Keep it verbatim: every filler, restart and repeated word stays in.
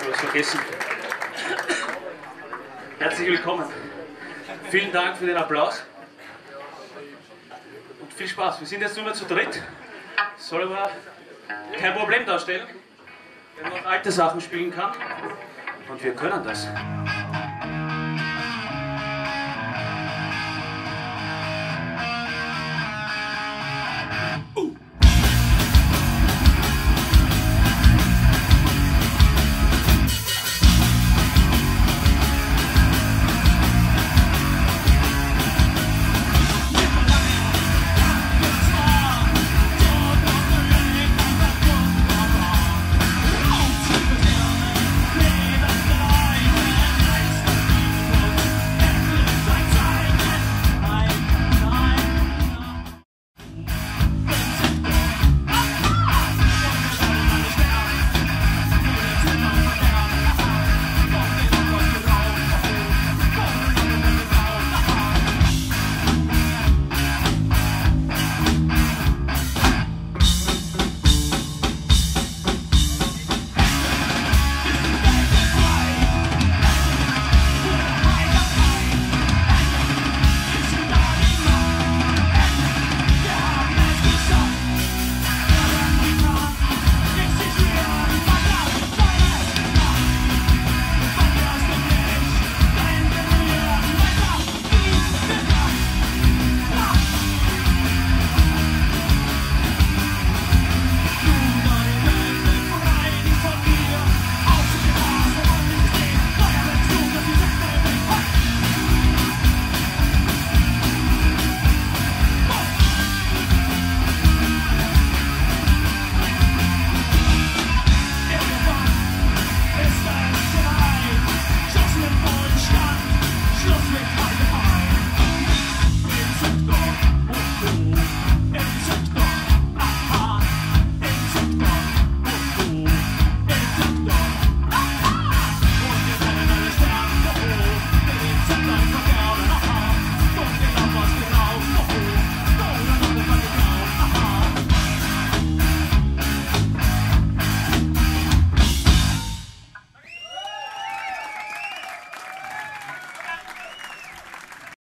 habe was vergessen. Herzlich willkommen. Vielen Dank für den Applaus. Und viel Spaß. Wir sind jetzt nur noch zu dritt. Soll aber kein Problem darstellen, wenn man auch alte Sachen spielen kann. Und wir können das.